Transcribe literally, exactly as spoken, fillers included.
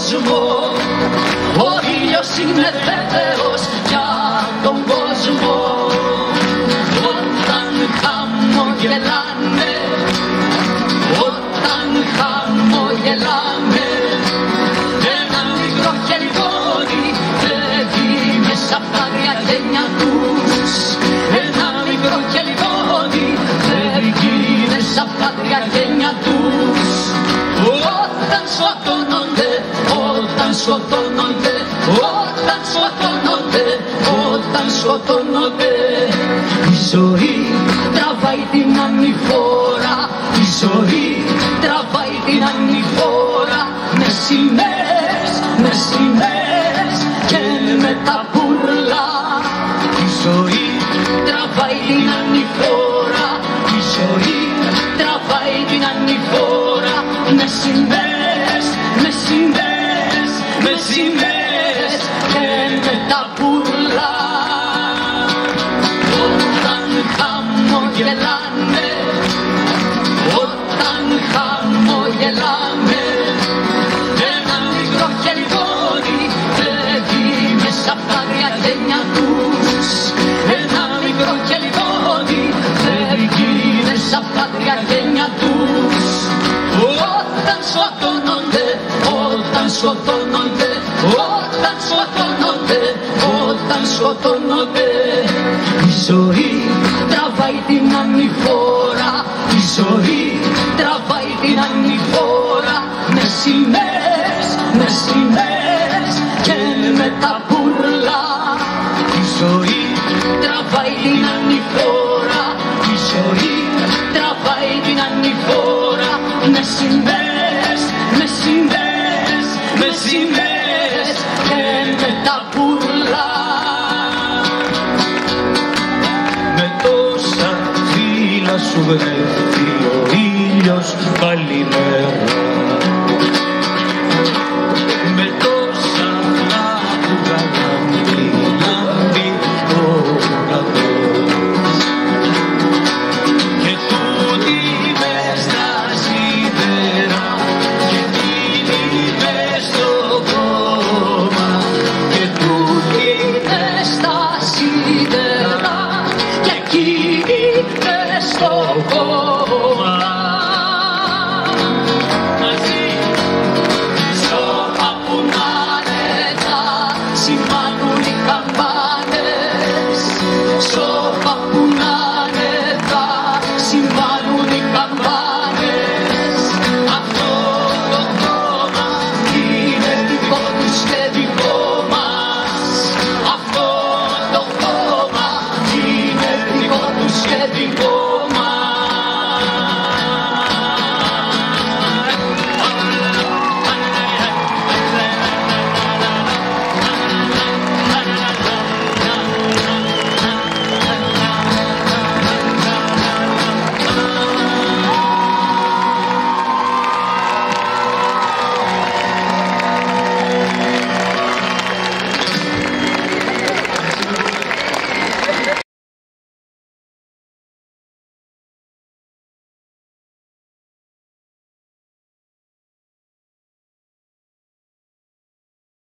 κόσμο. Ο ήλιος είναι βέβαιος για τον κόσμο. Όταν χαμογελάνε, όταν χαμογελάνε, ένα μικρό χεριγόνι φεύγει μέσα απ' τα γένια τους. Ένα μικρό χεριγόνι φεύγει μέσα απ' τα γένια τους. Όταν σκοτώνονται, όταν σκοτώνονται, όταν σκοτώνονται, όταν σκοτώνονται. Η ζωή τραβάει την ανηφόρα, η ζωή τραβάει την ανηφόρα. Με σημαίες, με σημαίες και με τα μπουρλά. Η ζωή τραβάει την ανηφόρα, η ζωή τραβάει την ανηφόρα. Με σημαίες, με σημαίες, με σημαίες και με τα μπουρλά. Όταν χαμογελάνε, όταν χαμογελάνε, ένα μικρό χεριγόνι φεύγει μέσα απ' τα γένια τους. Ένα μικρό χεριγόνι φεύγει μέσα απ' τα γένια τους. Όταν σκοτώνονται, όταν σκοτώνονται, όταν σκοτώνονται, όταν σκοτώνονται. Η ζωή τραβάει την ανηφόρα, η ζωή τραβάει την ανηφόρα. Με σημαίες, με σημαίες και με τα μπουρλά. Η ζωή τραβάει την ανηφόρα, η ζωή τραβάει την ανηφόρα. Με σημαίες, με σημαίες, με σημαίες και με τα μπουρλά. Με τόσα φύλλα σου βρε